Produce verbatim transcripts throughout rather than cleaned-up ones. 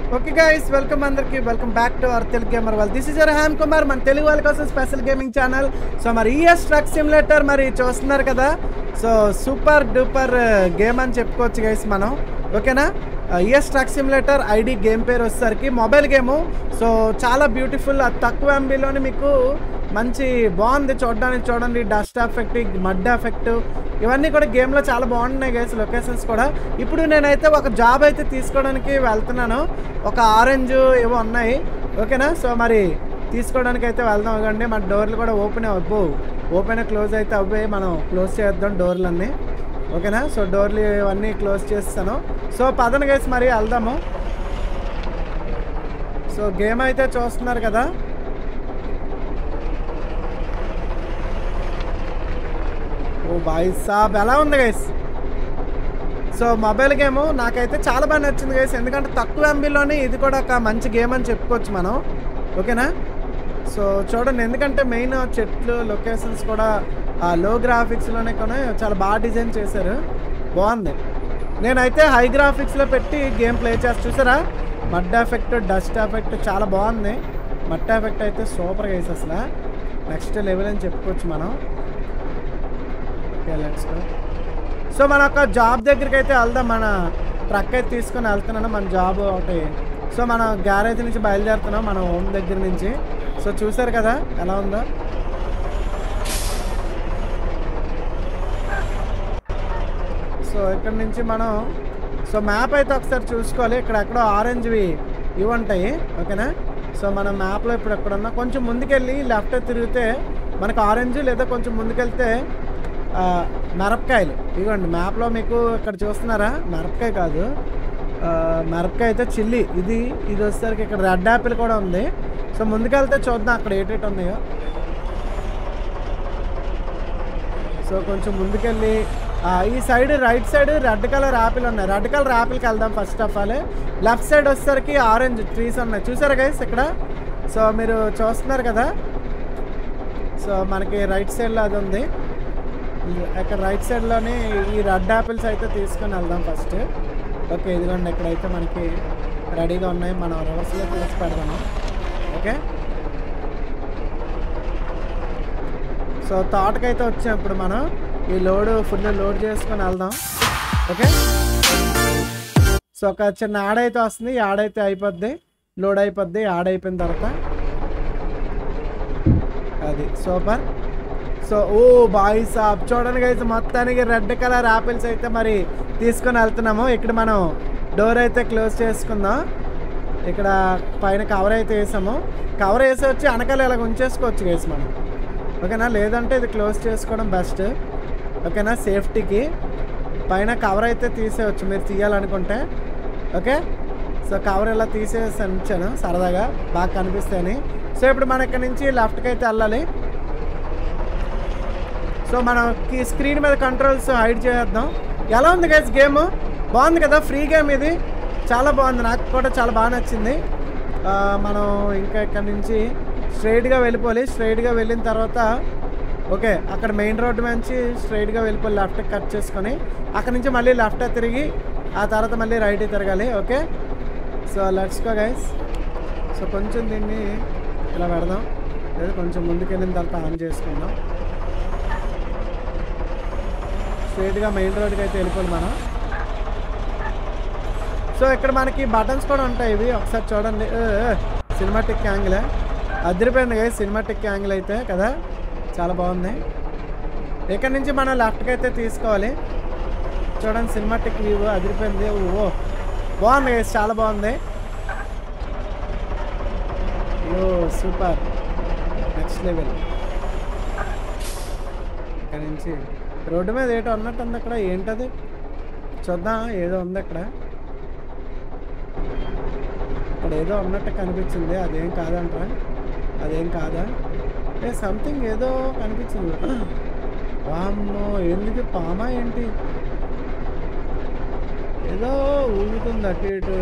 Okay guys, welcome అందరికి. Welcome back to our Telugu gamer world. This is your Ham Kumar, మన తెలుగు వాళ్ళ కోసం స్పెషల్ గేమింగ్ ఛానల్. సో మరి ES truck simulator మరి చూస్తున్నారు కదా. సో సూపర్ డూపర్ గేమ్ అని చెప్పుకోవచ్చు గైస్ మనం. ఓకేనా, ES truck simulator ID game పేరు వచ్చేసరికి మొబైల్ గేము. సో చాలా బ్యూటిఫుల్, తక్కువ ఎంబీలోని మీకు మంచి బాగుంది చూడడానికి. చూడండి, డస్ట్ ఎఫెక్ట్, మడ్ ఎఫెక్ట్ ఇవన్నీ కూడా గేమ్లో చాలా బాగున్నాయి గైస్. లొకేషన్స్ కూడా. ఇప్పుడు నేనైతే ఒక జాబ్ అయితే తీసుకోవడానికి వెళ్తున్నాను. ఒక ఆరెంజ్ ఏవో ఉన్నాయి. ఓకేనా, సో మరి తీసుకోవడానికి అయితే వెళ్దాం. ఇవ్వండి, మన డోర్లు కూడా ఓపెన్ అవ్వు, ఓపెన్ క్లోజ్ అయితే అవ్వే. మనం క్లోజ్ చేద్దాం డోర్లన్నీ. ఓకేనా, సో డోర్లు ఇవన్నీ క్లోజ్ చేస్తాను. సో పదన గైస్ మరి వెళ్దాము. సో గేమ్ అయితే చూస్తున్నారు కదా. ఓ బాయ్ సాబ్, ఎలా ఉంది గైస్? సో మొబైల్ గేమ్ నాకైతే చాలా బాగా నచ్చింది గైస్. ఎందుకంటే తక్కువ ఎంబీలోనే ఇది కూడా ఒక మంచి గేమ్ అని చెప్పుకోవచ్చు మనం. ఓకేనా, సో చూడండి, ఎందుకంటే మెయిన్ చెట్లు లొకేషన్స్ కూడా లో గ్రాఫిక్స్లోనే కూడా చాలా బాగా డిజైన్ చేశారు. బాగుంది. నేనైతే హై గ్రాఫిక్స్లో పెట్టి గేమ్ ప్లే చేస్తా. చూసారా, మడ్ ఎఫెక్ట్, డస్ట్ ఎఫెక్ట్ చాలా బాగుంది. మడ్ ఎఫెక్ట్ అయితే సూపర్ గైస్, అసలు నెక్స్ట్ లెవెల్ అని చెప్పుకోవచ్చు మనం. Okay, let's go. సో మన ఒక జాబ్ దగ్గరికి అయితే వెళ్దాం. మన ట్రక్ అయితే తీసుకొని వెళ్తున్నాను, మన జాబ్ ఒకటి. సో మన గ్యారేజ్ నుంచి బయలుదేరుతున్నాం, మన హోమ్ దగ్గర నుంచి. సో చూసారు కదా ఎలా ఉందో. సో ఇక్కడ నుంచి మనం సో మ్యాప్ అయితే ఒకసారి చూసుకోవాలి. ఇక్కడ ఎక్కడో ఆరెంజ్వి ఇవి ఉంటాయి. ఓకేనా, సో మన మ్యాప్లో ఇప్పుడు ఎక్కడున్నా కొంచెం ముందుకెళ్ళి లెఫ్ట్ తిరిగితే మనకు ఆరెంజ్, లేదా కొంచెం ముందుకెళ్తే మిరపకాయలు. ఇదిగోండి మ్యాప్లో మీకు ఇక్కడ చూస్తున్నారా, మిరపకాయ కాదు, మిరపకాయ అయితే చిల్లీ. ఇది ఇది వచ్చేసరికి ఇక్కడ రెడ్ యాపిల్ కూడా ఉంది. సో ముందుకెళ్తే చూద్దాం అక్కడ ఏటేటి ఉన్నాయో. సో కొంచెం ముందుకెళ్ళి ఈ side right side red colour apple ఉన్నాయి. రెడ్ కలర్ యాపిల్కి వెళ్దాం first of all. Left side వచ్చేసరికి ఆరెంజ్ ట్రీస్ ఉన్నాయి. చూసారా గైస్ ఇక్కడ? సో మీరు చూస్తున్నారు కదా. సో మనకి రైట్ సైడ్లో అది ఉంది. ఇక్కడ రైట్ సైడ్లోనే ఈ రెడ్ యాపిల్స్ అయితే తీసుకొని వెళ్దాం ఫస్ట్. ఓకే, ఇదిగోండి ఇక్కడైతే మనకి రెడీగా ఉన్నాయి. మనం రివర్స్లో తీసి పెడదాము. ఓకే, సో తోటకైతే వచ్చాం ఇప్పుడు మనం. ఈ లోడ్ ఫుల్ లోడ్ చేసుకొని వెళ్దాం. ఓకే, సో ఒక చిన్న యాడ్ అయితే వస్తుంది. యాడ్ అయితే అయిపోద్ది, లోడ్ అయిపోద్ది. యాడ్ అయిపోయిన తర్వాత అది సూపర్. సో ఓ బాయ్ సాబ్, చూడండి గైస్, మొత్తానికి రెడ్ కలర్ యాపిల్స్ అయితే మరి తీసుకొని వెళ్తున్నాము. ఇక్కడ మనం డోర్ అయితే క్లోజ్ చేసుకుందాం. ఇక్కడ పైన కవర్ అయితే వేసాము. కవర్ వేసి వచ్చి వెనకాల ఇలాగ ఉంచేసుకోవచ్చు గైస్ మనం. ఓకేనా, లేదంటే ఇది క్లోజ్ చేసుకోవడం బెస్ట్. ఓకేనా, సేఫ్టీకి పైన కవర్ అయితే తీసేయచ్చు మీరు తీయాలనుకుంటే. ఓకే, సో కవర్ ఇలా తీసేసి ఉంచాను సరదాగా, బాగా కనిపిస్తాయని. సో ఇప్పుడు మన ఇక్కడ నుంచి లెఫ్ట్కి అయితే వెళ్ళాలి. సో మనకి స్క్రీన్ మీద కంట్రోల్స్ హైడ్ చేద్దాం. ఎలా ఉంది గైస్ గేమ్? బాగుంది కదా, ఫ్రీ గేమ్ ఇది. చాలా బాగుంది, నాకు కూడా చాలా బాగా నచ్చింది. మనం ఇంకా ఇక్కడ నుంచి స్ట్రైట్గా వెళ్ళిపోవాలి. స్ట్రైట్గా వెళ్ళిన తర్వాత ఓకే, అక్కడ మెయిన్ రోడ్డు నుంచి స్ట్రైట్గా వెళ్ళిపోవాలి. లెఫ్ట్కి కట్ చేసుకొని అక్కడ నుంచి మళ్ళీ లెఫ్ట్ తిరిగి ఆ తర్వాత మళ్ళీ రైట్ తిరగాలి. Okay, so let's go guys. So కొంచెం దీన్ని ఇలా పెడదాం, లేదా కొంచెం ముందుకు వెళ్ళిన తర్వాత ఆన్ చేసుకుందాం. స్ట్రైట్గా మెయిన్ రోడ్కి అయితే వెళ్ళిపోవాలి మనం. సో ఇక్కడ మనకి బటన్స్ కూడా ఉంటాయి. ఇవి ఒకసారి చూడండి. సినిమాటిక్ యాంగిల్ అదిరిపోయింది కదా, సినిమాటిక్ యాంగిల్ అయితే కదా, చాలా బాగుంది. ఇక్కడ నుంచి మనం లెఫ్ట్కి అయితే తీసుకోవాలి. చూడండి, సినిమాటిక్ వ్యూ అదిరిపోయింది. ఓ బాగుంది కదా, చాలా బాగుంది. Oh super, next level. ఇక్కడ నుంచి రోడ్డు మీద ఏటో ఉన్నట్టు ఉంది. అక్కడ ఏంటది చూద్దాం. ఏదో ఉంది అక్కడ, అక్కడ ఏదో ఉన్నట్టు కనిపించింది. అదేం కాదంటారా? అదేం కాదా? ఏ సంథింగ్ ఏదో కనిపించింది. వామ్మో, ఎందుకు పామా ఏంటి? ఏదో ఊగుతుంది అటు ఇటు.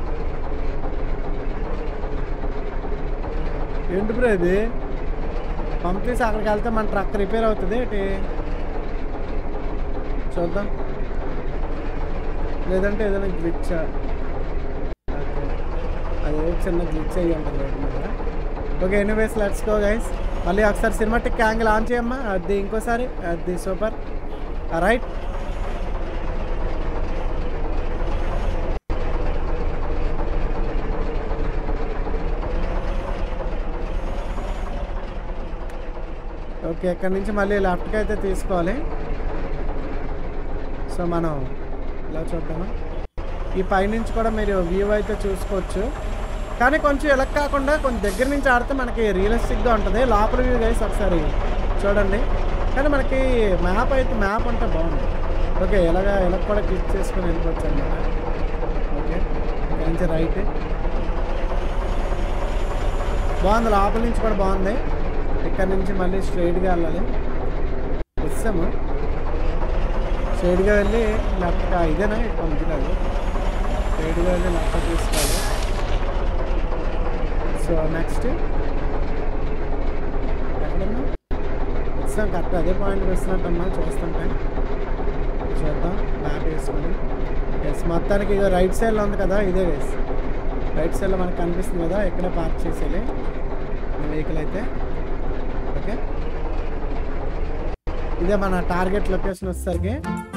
ఏంటి బ్రో ఇది? పంపిస్తే అక్కడికి వెళ్తే మన ట్రక్ రిపేర్ అవుతుంది ఏంటి? చూద్దాం, లేదంటే ఏదైనా గ్లిచ్. అది చిన్న గ్లిచ్ అయ్యి ఉంటుంది రోడ్డు మీద. Okay anyways let's go guys. మళ్ళీ ఒకసారి సినిమాటిక్ యాంగిల్ ఆన్ చేయమ్మా. అది ఇంకోసారి అది సూపర్ రైట్. ఓకే ఇక్కడ నుంచి మళ్ళీ లెఫ్ట్కి అయితే తీసుకోవాలి. సో మనం ఇలా చూద్దాము. ఈ పైనుంచి కూడా మీరు వ్యూ అయితే చూసుకోవచ్చు, కానీ కొంచెం ఇలా కాకుండా కొంచెం దగ్గర నుంచి ఆడితే మనకి రియలిస్టిక్గా ఉంటుంది. లోపల వ్యూ గైస్ ఒకసారి చూడండి. కానీ మనకి మ్యాప్ అయితే మ్యాప్ అంటే బాగుంది. ఓకే ఇలాగ ఇలా కూడా క్లిక్ చేసుకొని వెళ్ళిపోవచ్చు అనమాట. ఓకే ఇక్కడ నుంచి రైట్ బాగుంది, లోపల నుంచి కూడా బాగుంది. ఇక్కడ నుంచి మళ్ళీ స్ట్రైట్గా వెళ్ళాలి. వచ్చాము స్ట్రైట్గా వెళ్ళి లెఫ్ట్ ఇదేనా పంపించాలి. స్ట్రైట్గా వెళ్ళి లెఫ్ట్ తీసుకోవాలి. సో నెక్స్ట్ ఎక్కడన్నా వస్తాం కరెక్ట్ అదే పాయింట్కి వస్తున్నట్టమ్మా చూస్తుంటే. చూద్దాం మ్యాప్ వేసుకొని. ఎస్ మొత్తానికి ఇక రైట్ సైడ్లో ఉంది కదా ఇదే వేస్. రైట్ సైడ్లో మనకు కనిపిస్తుంది కదా, ఇక్కడే పార్క్ చేసేయాలి వెహికల్ అయితే. ఓకే ఇదే మన టార్గెట్ లొకేషన్ వచ్చేసరికి.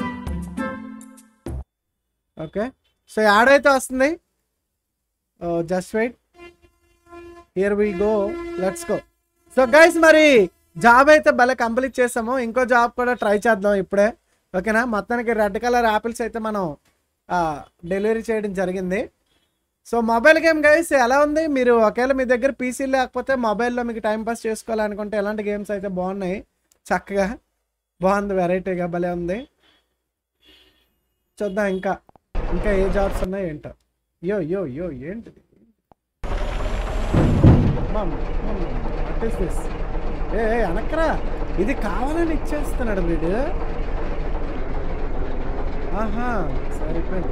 ఓకే సో యాడ్ అయితే వస్తుంది. Just wait, here we go, let's go. So guys మరి జాబ్ అయితే భలే కంప్లీట్ చేసాము. ఇంకో జాబ్ కూడా ట్రై చేద్దాం ఇప్పుడే. ఓకేనా మొత్తానికి రెడ్ కలర్ యాపిల్స్ అయితే మనం డెలివరీ చేయడం జరిగింది. సో మొబైల్ గేమ్ గైస్ ఎలా ఉంది? మీరు ఒకవేళ మీ దగ్గర పీసీ లేకపోతే మొబైల్లో మీకు టైంపాస్ చేసుకోవాలనుకుంటే ఎలాంటి గేమ్స్ అయితే బాగున్నాయి, చక్కగా బాగుంది, వెరైటీగా భలే ఉంది. చూద్దాం ఇంకా ఇంకా ఏ జాబ్స్ ఉన్నాయి ఏంటో. యో యో యో ఏంటిది? What is this? ఏ అనక్కరా, ఇది కావాలని ఇచ్చేస్తున్నాడు వీడు. ఆహా సరిపోయింది.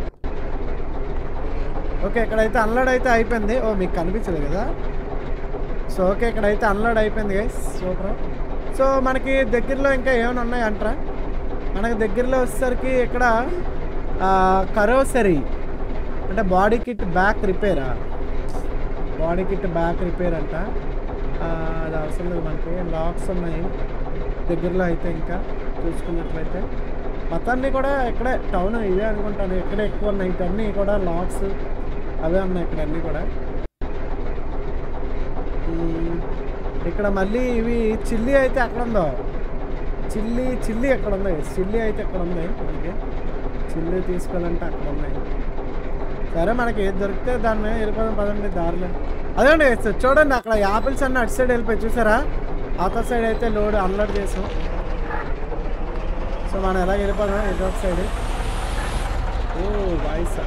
ఓకే ఇక్కడైతే అన్లోడ్ అయితే అయిపోయింది. ఓ మీకు కనిపించదు కదా. సో ఓకే ఇక్కడైతే అన్లోడ్ అయిపోయింది గైస్, సూపర్. సో మనకి దగ్గరలో ఇంకా ఏమైనా ఉన్నాయి అంటారా? మనకి దగ్గరలో వచ్చేసరికి ఇక్కడ కరోసరీ అంటే బాడీ కిట్ బ్యాక్ రిపేరా, బాడీ కిట్ బ్యాక్ రిపేర్ అంట. అది అవసరం లేదు మనకి. లాక్స్ ఉన్నాయి దగ్గరలో అయితే ఇంకా చూసుకున్నట్లయితే. మొత్తాన్ని కూడా ఇక్కడే టౌన్ ఇదే అనుకుంటాను, ఇక్కడే ఎక్కువ ఉన్నాయి. ఇవన్నీ కూడా లాక్స్ అవే ఉన్నాయి ఇక్కడ అన్నీ కూడా. ఇక్కడ మళ్ళీ ఇవి చిల్లీ అయితే ఎక్కడ ఉందో, చిల్లీ చిల్లీ ఎక్కడ ఉంది? చిల్లీ అయితే ఎక్కడ ఉంది మనకి. చిల్లీ తీసుకోవాలంటే అక్కడ ఉన్నాయి. సరే మనకి ఏది దొరికితే దాని మీద వెళ్ళిపోదాం పదండి దారిలో. అదేండి చూడండి అక్కడ యాపిల్స్ అన్నీ అటు సైడ్ వెళ్ళిపోయి చూసారా. అవతల సైడ్ అయితే లోడ్ అన్లోడ్ చేసాం. సో మనం ఎలా వెళ్ళిపోదాం ఇటు ఒక సైడ్. ఓ వాయిస్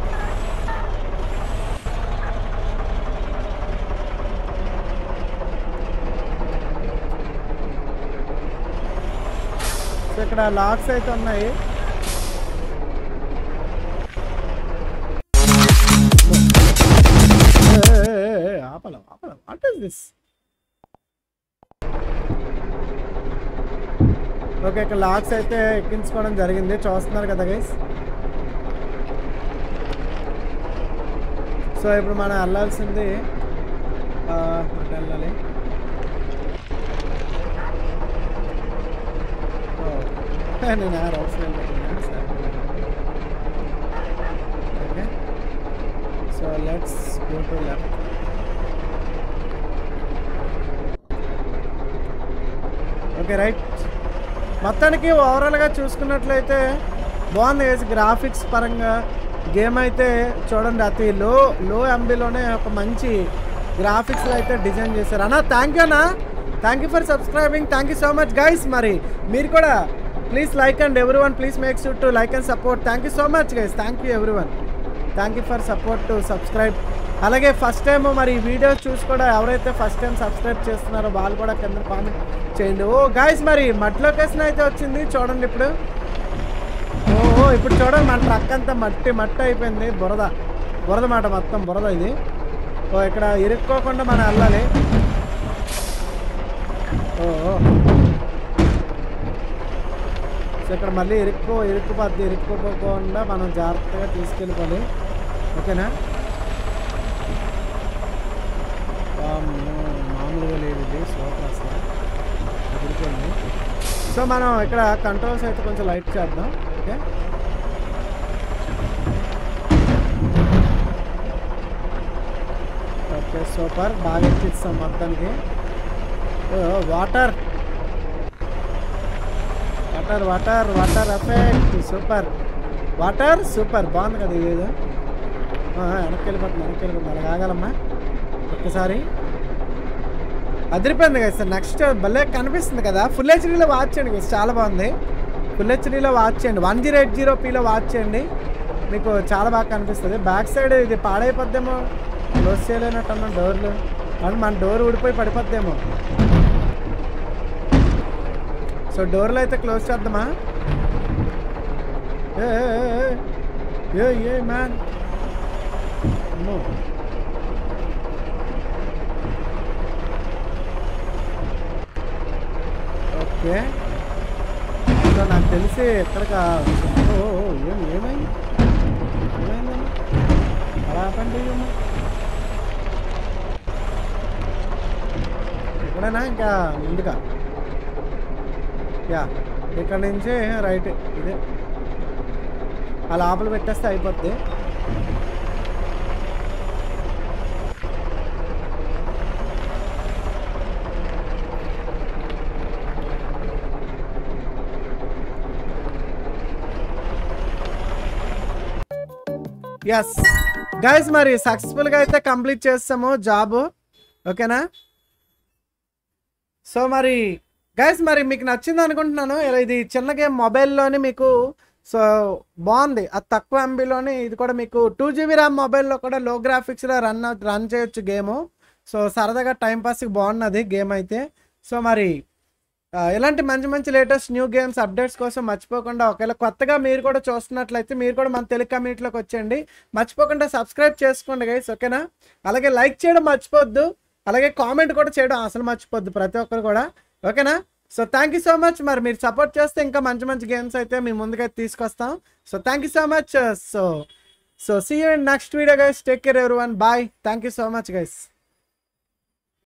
సో ఇక్కడ లాక్స్ అయితే ఉన్నాయి. ఆపలం ఆపలం వాట్ ఈస్ దిస్? ఓకే ఇక్కడ లాక్స్ అయితే ఎక్కించుకోవడం జరిగింది, చూస్తున్నారు కదా గైస్. సో ఇప్పుడు మనం వెళ్ళాల్సింది అటు వెళ్ళాలి. నేను ఆ రోడ్స్ వెళ్ళిపోతున్నా సరే. Okay so let's go to left. Okay right. మొత్తానికి ఓవరాల్గా చూసుకున్నట్లయితే బాగుంది గైస్. గ్రాఫిక్స్ పరంగా గేమ్ అయితే చూడండి అతి లో లో ఎంబీలోనే ఒక మంచి గ్రాఫిక్స్లో అయితే డిజైన్ చేశారు అన్న. థ్యాంక్ యూ అన్న, thank you for subscribing, thank you so much guys. మరి మీరు కూడా please like and everyone please make sure to like and support. Thank you so much guys, thank you everyone, thank you for support to subscribe. అలాగే first time మరి ఈ videos చూసి కూడా ఎవరైతే first time subscribe చేస్తున్నారో వాళ్ళు కూడా కింద కామెంట్ చేయండి. ఓ గైస్ మరి మట్టి లొకేషన్ అయితే వచ్చింది చూడండి ఇప్పుడు. ఓ ఇప్పుడు చూడండి మన ట్రక్ అంతా మట్టి మట్టి అయిపోయింది, బురద బురద మాట మొత్తం బురద ఇది. ఓ ఇక్కడ ఇరుక్కోకుండా మనం వెళ్ళాలి. ఓ సో ఇక్కడ మళ్ళీ ఇరుక్కో ఇరుక్కుపోద్ది, ఇరుక్కుపోకుండా మనం జాగ్రత్తగా తీసుకెళ్ళిపోవాలి. ఓకేనా మామూలుగా లేదు ఇది సూపర్ అసలు ఎదిరిపోయింది. సో మనం ఇక్కడ కంట్రోల్స్ అయితే కొంచెం లైట్ చేద్దాం. ఓకే ఓకే సూపర్ బాగా ఎక్కిస్తాం మొత్తానికి. Water water water water effect super water super బాగుంది కదా ఇదేదో. వెనక్కి వెళ్ళిపోతుంది వెనక్కి వెళ్ళిపోతుంది అలా కాగలమ్మా ఒక్కసారి. అదిరిపోయింది కదా సార్. నెక్స్ట్ భలే కనిపిస్తుంది కదా. ఫుల్ హెచ్డీలో వాచ్ చేయండి కదా చాలా బాగుంది. ఫుల్ హెచ్డీలో వాచ్ చేయండి వన్ జీరో ఎయిట్ జీరో పీలో వాచ్ చేయండి మీకు చాలా బాగా కనిపిస్తుంది. బ్యాక్ సైడ్ ఇది పాడైపోద్దేమో క్లోజ్ చేయలేనట్టు అన్న డోర్లు అండ్ మన డోర్ ఊడిపోయి పడిపోద్దేమో. సో డోర్లు అయితే క్లోజ్ చేద్దామా. ఏ ఏ ఏ మ్యాన్ ఓకే సో నాకు తెలిసి ఎక్కడికి ఏం ఏమైంది ఏమైందమ్మా అలా ఆపండి అమ్మా. ఎక్కడైనా ఇంకా ముందుగా యా ఇక్కడ నుంచి రైట్ ఇదే ఆ లోపల పెట్టేస్తే అయిపోద్ది. ఎస్ గైస్ మరి సక్సెస్ఫుల్గా అయితే కంప్లీట్ చేస్తాము జాబ్ ఓకేనా. సో మరి గైస్ మరి మీకు నచ్చింది అనుకుంటున్నాను. ఇది చిన్న గేమ్ మొబైల్లోని మీకు సో బాగుంది. అది తక్కువ ఎంబీలోని ఇది కూడా మీకు టూ జీబీ ర్యామ్ మొబైల్లో కూడా లో గ్రాఫిక్స్లో రన్ రన్ చేయొచ్చు గేము. సో సరదాగా టైంపాస్కి బాగున్నది గేమ్ అయితే. సో మరి ఇలాంటి మంచి మంచి లేటెస్ట్ న్యూ గేమ్స్ అప్డేట్స్ కోసం మర్చిపోకుండా ఒకవేళ కొత్తగా మీరు కూడా చూస్తున్నట్లయితే మీరు కూడా మన తెలుగు కమ్యూనిటీలోకి వచ్చేయండి. మర్చిపోకుండా సబ్స్క్రైబ్ చేసుకోండి గైస్ ఓకేనా. అలాగే లైక్ చేయడం మర్చిపోద్దు. అలాగే కామెంట్ కూడా చేయడం అసలు మర్చిపోద్దు ప్రతి ఒక్కరు కూడా ఓకేనా. So thank you so much. మరి మీరు సపోర్ట్ చేస్తే ఇంకా మంచి మంచి గేమ్స్ అయితే మీ ముందుకైతే తీసుకొస్తాం. So thank you so much. So so see you in next video guys. Take care everyone. Bye. Thank you so much guys.